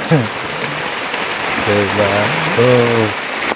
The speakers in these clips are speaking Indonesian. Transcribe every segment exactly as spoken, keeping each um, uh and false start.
Coba. Oh.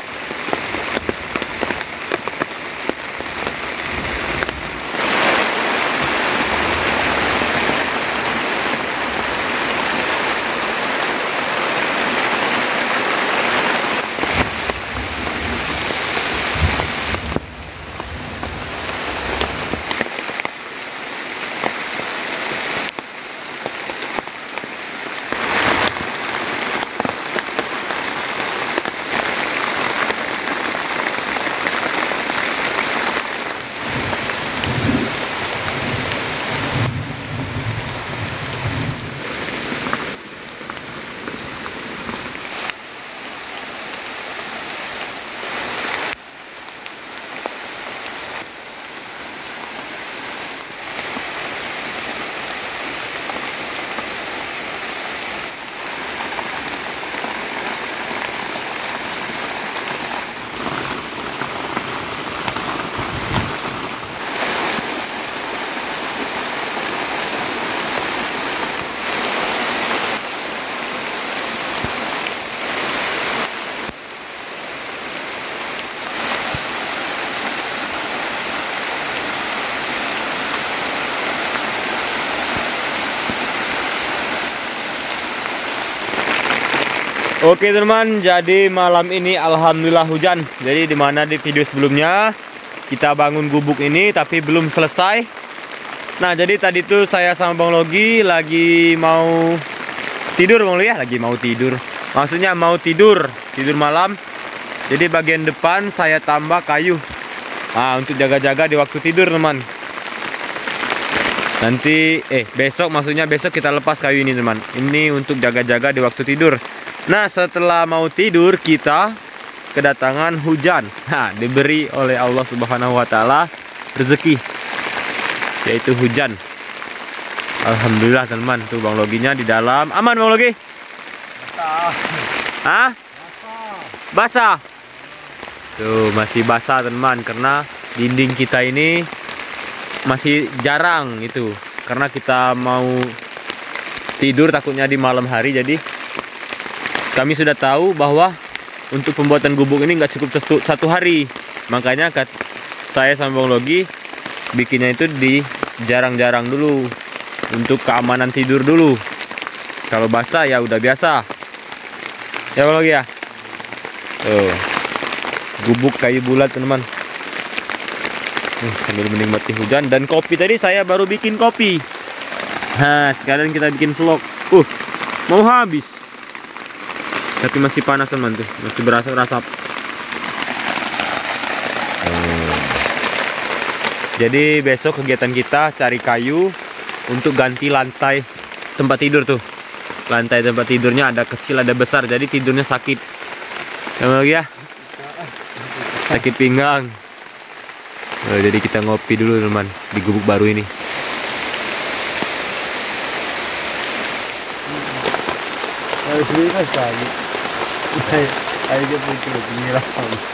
Oke teman, jadi malam ini alhamdulillah hujan. Jadi dimana di video sebelumnya kita bangun gubuk ini tapi belum selesai. Nah jadi tadi tuh saya sama Bang Logi lagi mau tidur Bang Logi ya, lagi mau tidur. Maksudnya mau tidur, tidur malam. Jadi bagian depan saya tambah kayu. Nah untuk jaga-jaga di waktu tidur teman. Nanti eh besok maksudnya besok kita lepas kayu ini teman. Ini untuk jaga-jaga di waktu tidur. Nah setelah mau tidur kita kedatangan hujan. Nah diberi oleh Allah Subhanahu Wa Taala rezeki, yaitu hujan. Alhamdulillah teman. Tuh Bang Loginya di dalam. Aman Bang Logi? Basah. Hah? Basah. Basah. Tuh masih basah teman, karena dinding kita ini masih jarang itu. Karena kita mau tidur takutnya di malam hari, jadi kami sudah tahu bahwa untuk pembuatan gubuk ini nggak cukup satu, satu hari. Makanya saya sama Bang Logi bikinnya itu di jarang-jarang dulu, untuk keamanan tidur dulu. Kalau basah ya udah biasa. Ya Bang Logi ya. Tuh, gubuk kayu bulat teman. Nih, sambil menikmati hujan dan kopi. Tadi saya baru bikin kopi. Nah sekarang kita bikin vlog. Uh, mau habis. Tapi masih panas teman tuh, masih berasap-rasap. Hmm. Jadi besok kegiatan kita cari kayu untuk ganti lantai tempat tidur tuh. Lantai tempat tidurnya ada kecil ada besar, jadi tidurnya sakit. Sama lagi ya? Sakit pinggang. Oh, jadi kita ngopi dulu teman di gubuk baru ini. Harus beli kan sekali. Ayo, ayo dia punya begini lah.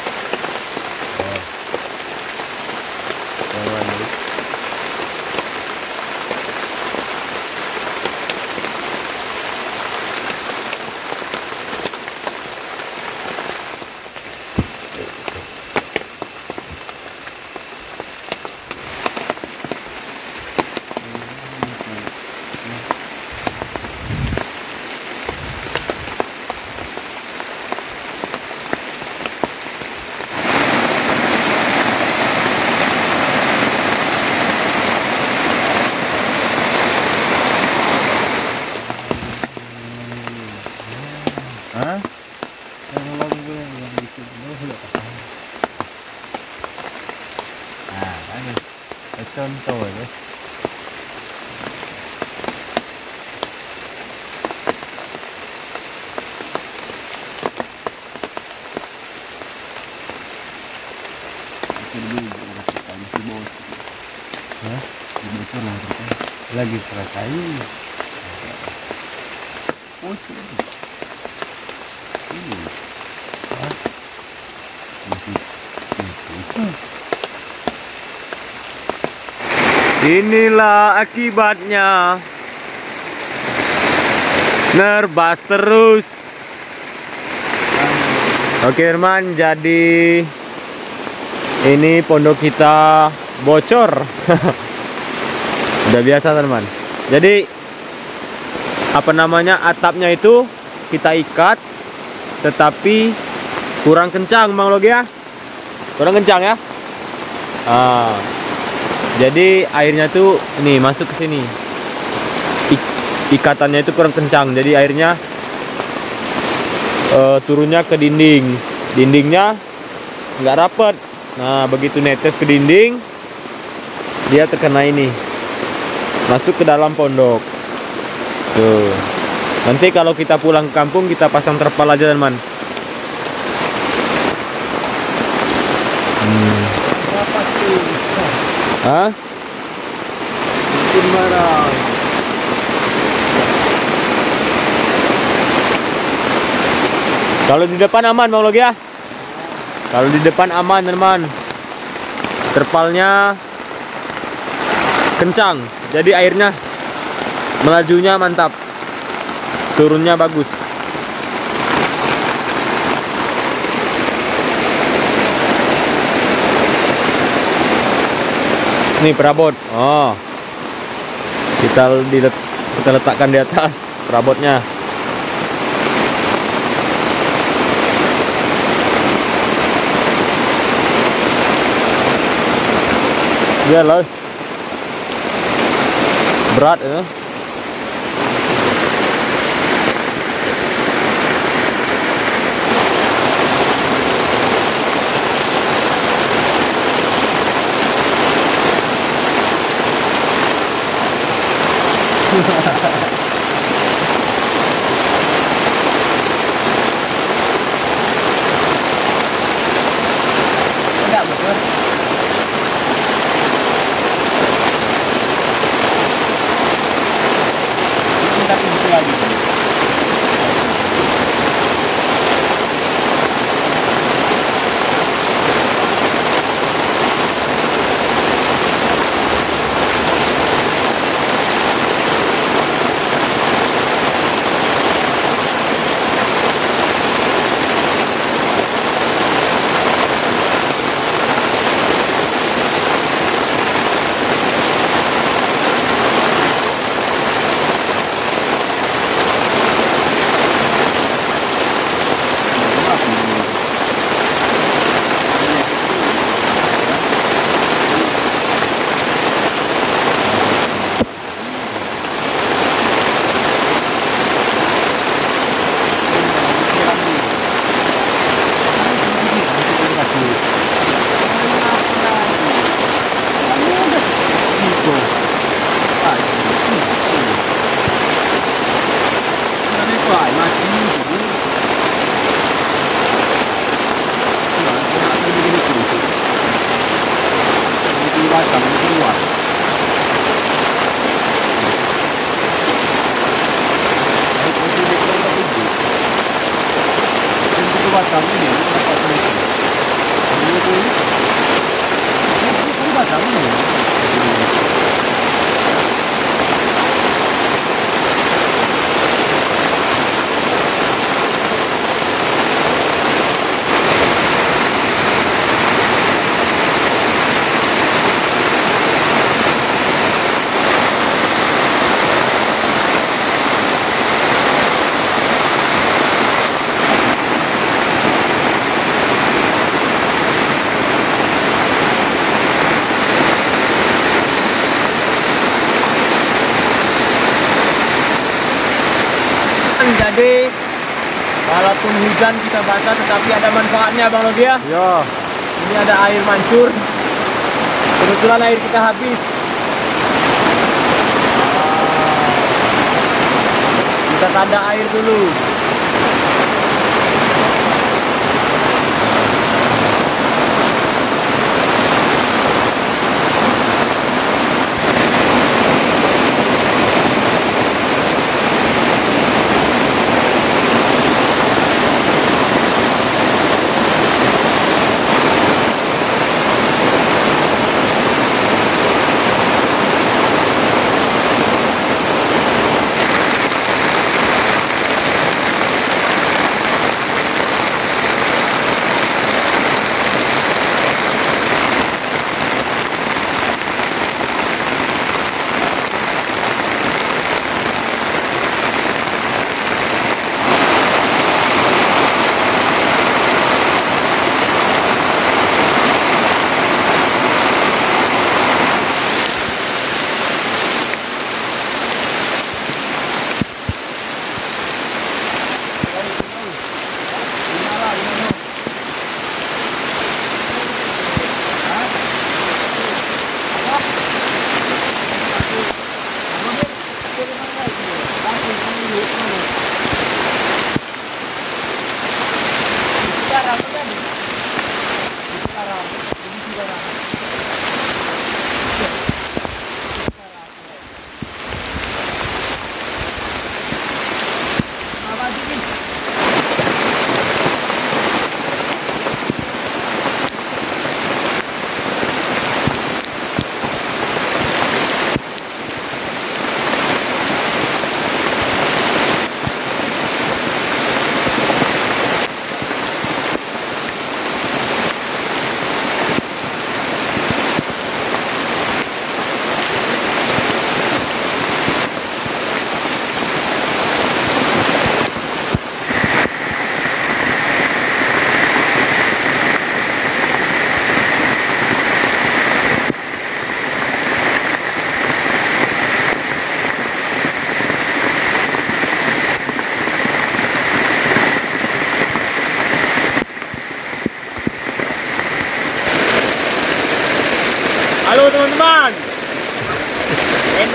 Hah? Yang lagu yang yang bikin dulu sudah paham. Nah, kan contoh ya. Lagi selesai. Oh, inilah akibatnya Nerbas terus. Oke teman, jadi ini pondok kita bocor. Udah biasa teman. Jadi apa namanya, atapnya itu kita ikat, tetapi kurang kencang Bang Logi ya. Kurang kencang ya. Ah, jadi airnya tuh ini masuk ke sini. Ikatannya itu kurang kencang, jadi airnya uh, turunnya ke dinding. Dindingnya nggak rapet. Nah begitu netes ke dinding, dia terkena ini, masuk ke dalam pondok. Tuh. Nanti kalau kita pulang ke kampung, kita pasang terpal aja teman. Hmm. Hah? Bikin barang. Kalau di depan aman Bang Logi ya. Kalau di depan aman teman. Terpalnya kencang, jadi airnya melajunya mantap, turunnya bagus. Ini perabot. Oh, kita dilet kita letakkan di atas perabotnya. Iya loh, berat ya. Enggak betul. Tapi itu lagi. Batang ini, ini batang ini. Jadi walaupun hujan kita basah, tetapi ada manfaatnya Bang Logi ya. Ya. Ini ada air mancur. Kebetulan air kita habis. Kita tanda air dulu.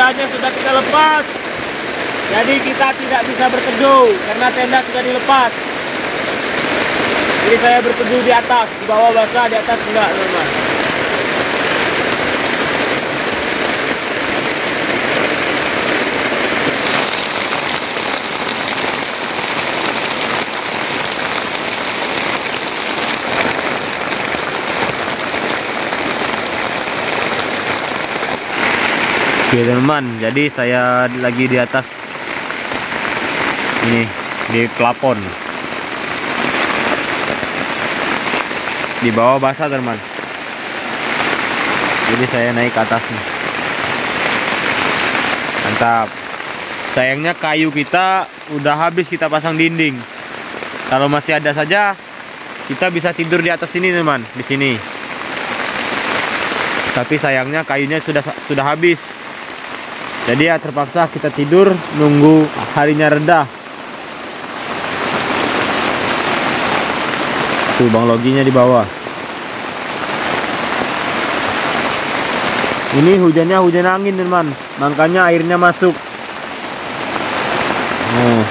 tendanya sudah kita lepas. Jadi kita tidak bisa berteduh karena tenda sudah dilepas. Jadi saya berteduh di atas, di bawah basah, di atas enggak, teman-teman. Oke teman-teman, jadi saya lagi di atas ini, di plafon. Di bawah basah teman. Jadi saya naik ke atas nih. Mantap. Sayangnya kayu kita udah habis kita pasang dinding. Kalau masih ada saja, kita bisa tidur di atas sini teman, di sini. Tapi sayangnya kayunya sudah sudah habis. Jadi ya terpaksa kita tidur nunggu harinya reda. Tuh Bang Loginya di bawah. Ini hujannya hujan angin teman, makanya airnya masuk. Nah.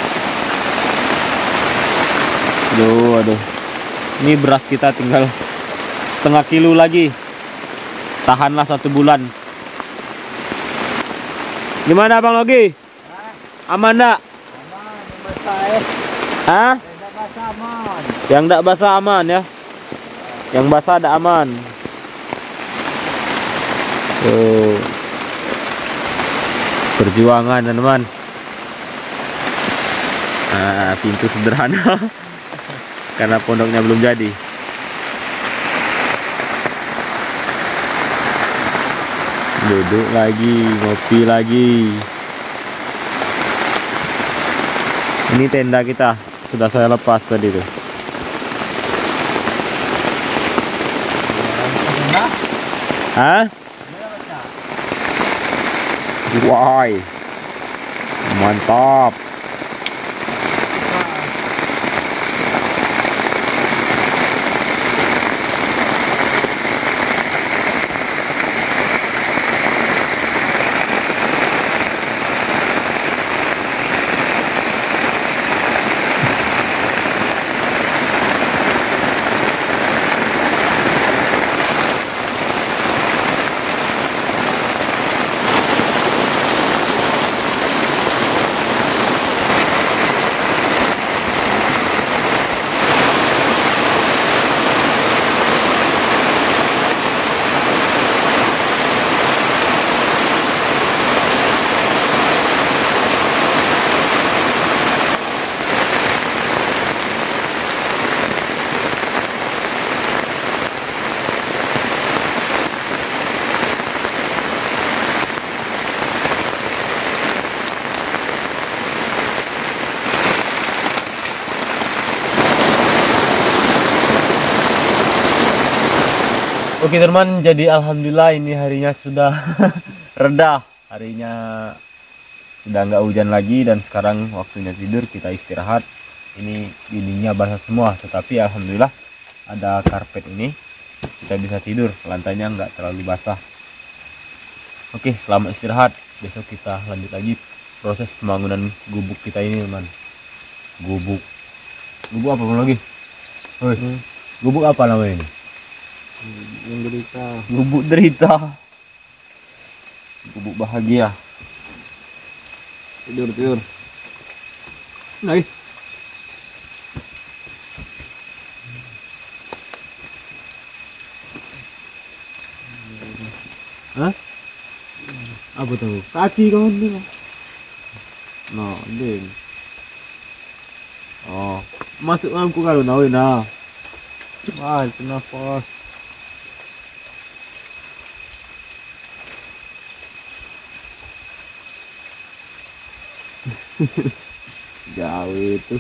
Aduh, aduh. Ini beras kita tinggal setengah kilo lagi. Tahanlah satu bulan. Gimana Bang Logi? Aman enggak? Aman, basah eh. Hah? Tidak basah aman. Yang enggak basah aman ya? Yang basah ada aman. Tuh. Perjuangan teman-teman. Nah, pintu sederhana. Karena pondoknya belum jadi. Duduk lagi, ngopi lagi. Ini tenda kita sudah saya lepas tadi tuh. Hah? Wah, mantap. Oke teman, jadi alhamdulillah ini harinya sudah reda. Harinya sudah nggak hujan lagi dan sekarang waktunya tidur, kita istirahat. Ini dindingnya basah semua, tetapi alhamdulillah ada karpet ini, kita bisa tidur, lantainya nggak terlalu basah. Oke, selamat istirahat. Besok kita lanjut lagi proses pembangunan gubuk kita ini teman. Gubuk gubuk apa lagi? Woi, hmm. Gubuk apa namanya ini? Yang derita. Gubuk derita. Gubuk bahagia. Tidur tidur. Lagi. Hah? Apa tuh? Kaki kawan ni. No, ding. Oh, masuk aku kalau nawi na. Wah, kenapa? Jauh itu.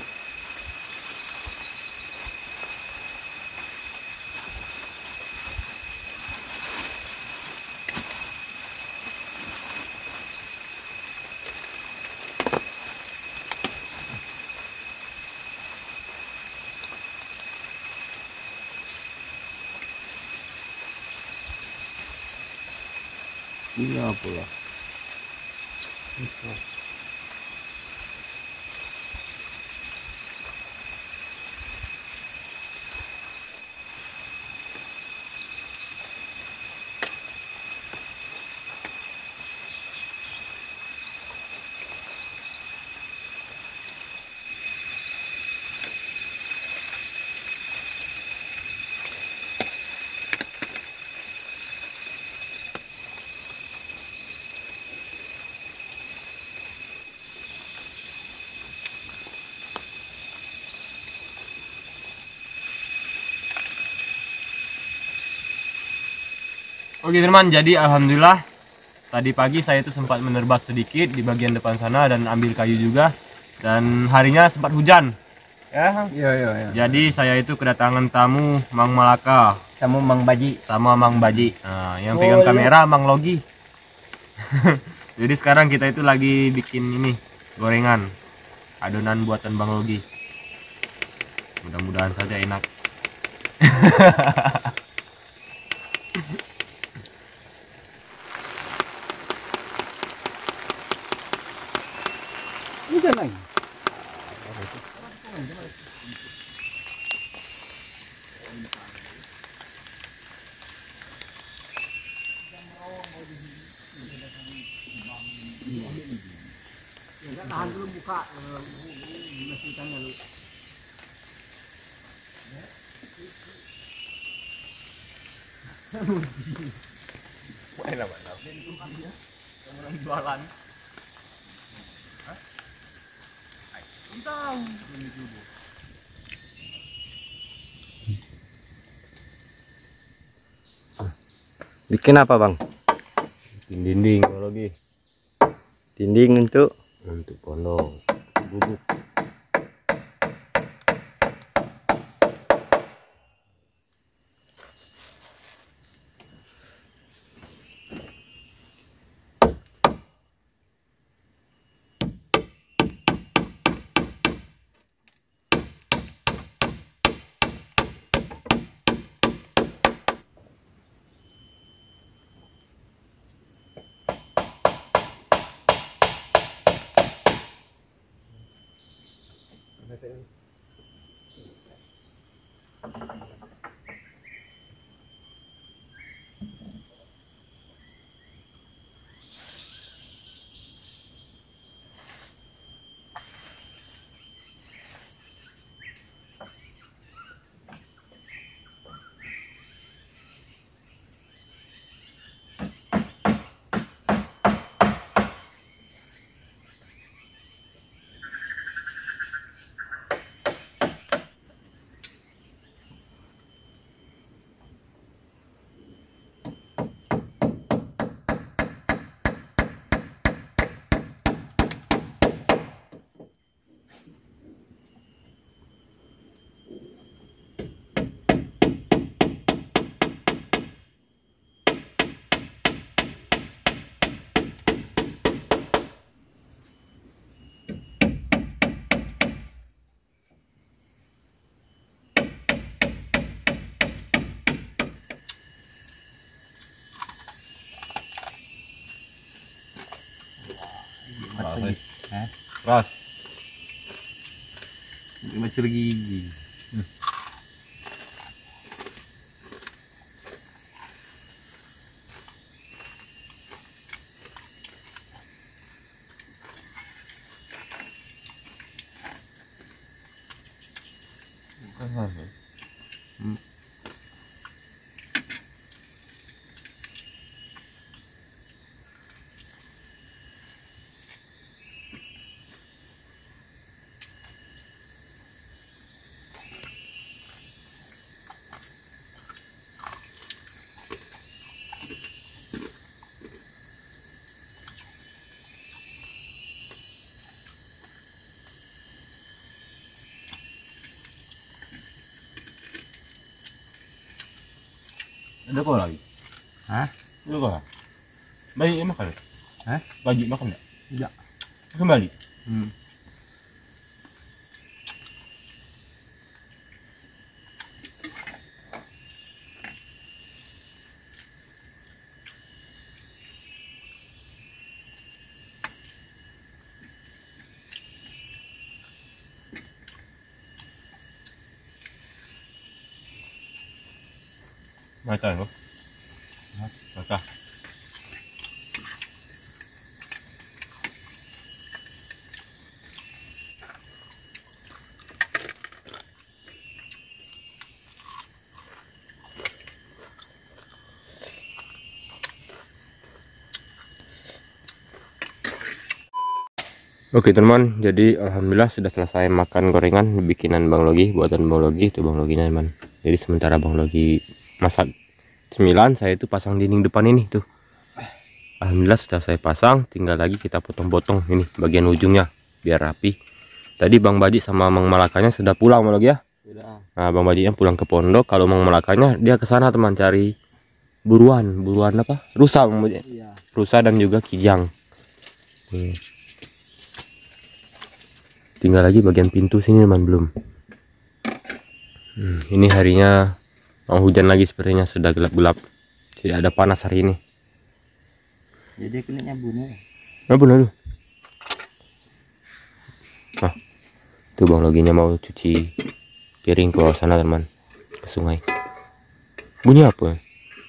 Ini apa lah? Oke teman, jadi alhamdulillah tadi pagi saya itu sempat menerbas sedikit di bagian depan sana dan ambil kayu juga, dan harinya sempat hujan ya. Iya iya iya. Jadi saya itu kedatangan tamu Mang Malaka Kamu Mang Baji. sama Mang Baji. Nah, yang Oh, pegang iya. kamera Mang Logi. Jadi sekarang kita itu lagi bikin ini gorengan adonan buatan Bang Logi. Mudah-mudahan saja enak. Ini kan lagi. Tahan dulu buka, masihkan dulu. Mana mana? Orang jualan. Tahu. Bikin apa bang? Bikin dinding lagi. Dinding untuk Untuk pondok bubuk. Keras. Macam gigi. Hmm. Ada kau lagi? Hah? Ada kau? Bayi makan? Hah? Bayi makan enggak? Tidak. Kembali. Hmm. Macam loh. Macam. Oke teman, jadi alhamdulillah sudah selesai makan gorengan bikinan Bang Logi, buatan Bang Logi itu Bang Loginya teman. Jadi sementara Bang Logi masak cemilan, saya itu pasang dinding depan ini tuh. Alhamdulillah sudah saya pasang, tinggal lagi kita potong-potong ini bagian ujungnya biar rapi. Tadi Bang Baji sama Mang Malakanya sudah pulang Bang Logi ya. Sudah. Nah Bang Bajinya pulang ke pondok, kalau Mang Malakanya dia ke sana teman cari buruan, buruan apa? Rusa Bang Baji. Iya. Rusa dan juga kijang. Hmm. Tinggal lagi bagian pintu sini teman belum. Hmm, ini harinya mau hujan lagi sepertinya, sudah gelap-gelap. Tidak ada panas hari ini. Jadi kulitnya bunuh. Nah, benar tuh. Nah, tuh Bang Loginya mau cuci piring ke bawah sana teman, ke sungai. Bunyi apa?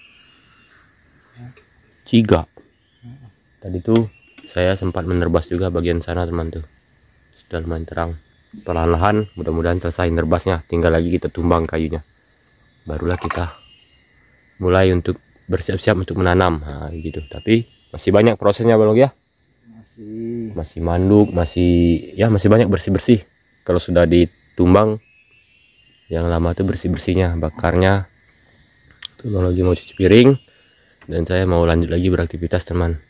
Ciga. Tadi tuh saya sempat menerbas juga bagian sana teman tuh. Sudah lumayan terang, perlahan-lahan mudah-mudahan selesai nerbasnya, tinggal lagi kita tumbang kayunya, barulah kita mulai untuk bersiap-siap untuk menanam. Nah, gitu. Tapi masih banyak prosesnya Bang Logi ya, Masih. masih manduk, masih ya masih banyak bersih-bersih. Kalau sudah ditumbang yang lama tuh bersih-bersihnya, bakarnya tuh. Bang Logi mau cuci piring dan saya mau lanjut lagi beraktivitas teman.